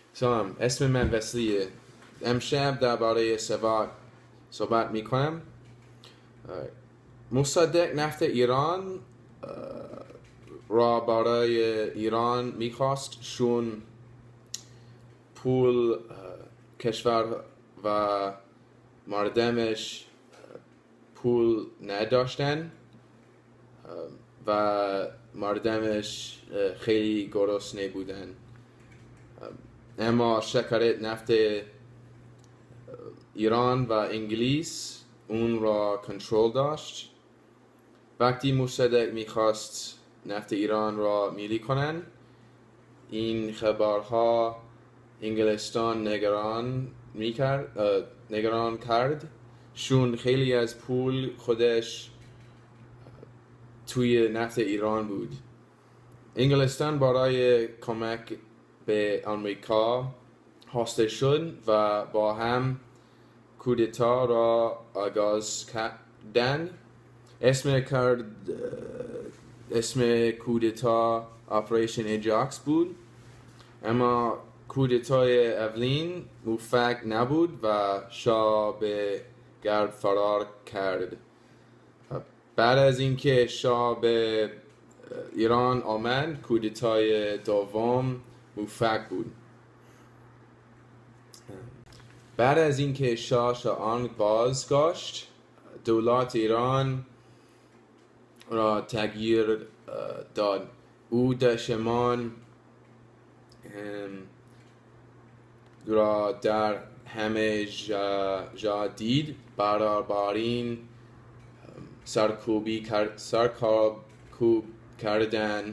سلام، اسم من وسلیه. امشب درباره سواک صحبت میکنم. مصدق نفت ایران را برای ایران میخواست، چون پول کشور و مردمش پول نداشتن و مردمش خیلی گرسنه بودن. اما شرکت نفت ایران و انگلیس اون را کنترل داشت. وقتی مصدق میخواست نفت ایران را میلی کنن، این خبرها انگلستان نگران کرد، چون خیلی از پول خودش توی نفت ایران بود. انگلستان برای کمک به آمریکا هسته شد و با هم کودتا را آغاز کردند. اسم کودتا آپریشن اجاکس بود، اما کودتای اولین موفق نبود و شاه به غرب فرار کرد. بعد از اینکه شاه به ایران آمد، کودتای دوم موفق بود. بعد از اینکه شاه آن بازگشت، دولت ایران را تغییر داد. او دشمن را در همه جا دید. بنابراین سرکوب کردن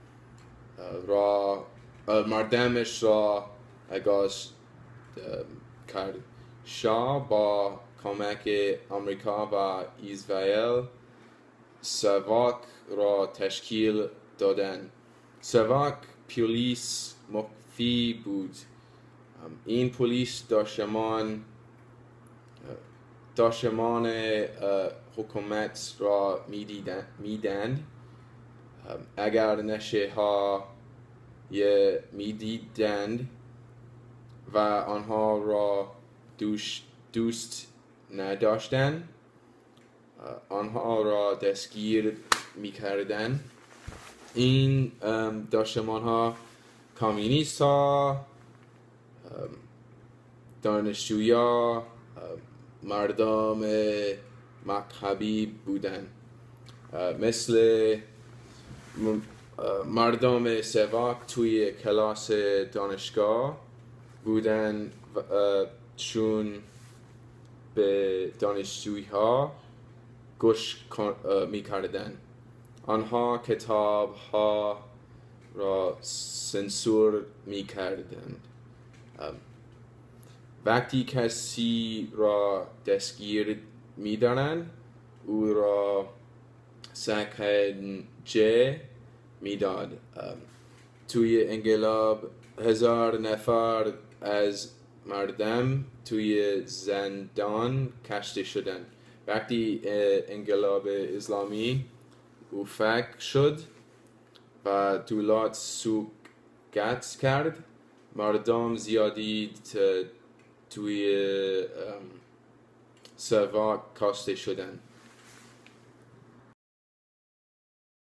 را مردمش را آغاز کرد. شاه با کمک آمریکا و اسرائیل savak را تشکیل دادند. savak پلیس مخفی بود. این پلیس دشمن حکومت را میدیدند. اگر نشه ها میدیدند و آنها را دوست نداشتند، آنها را دستگیر میکردند. این دشمن ها کمونیست ها، دانشجویا، مردم مذهبی بودند. مثل مردم سواک توی کلاس دانشگاه بودن، چون به دانشجوها گوش میکردن. آنها کتاب ها را سانسور میکردند. وقتی کسی را دستگیر میدارند، او را سکنجه میداد. توی انقلاب 1000 نفر از مردم توی زندان کشته شدند. وقتی انقلاب اسلامی افق شد و دولت سقوط کرد، مردم زیادی توی سواک کشته شدند.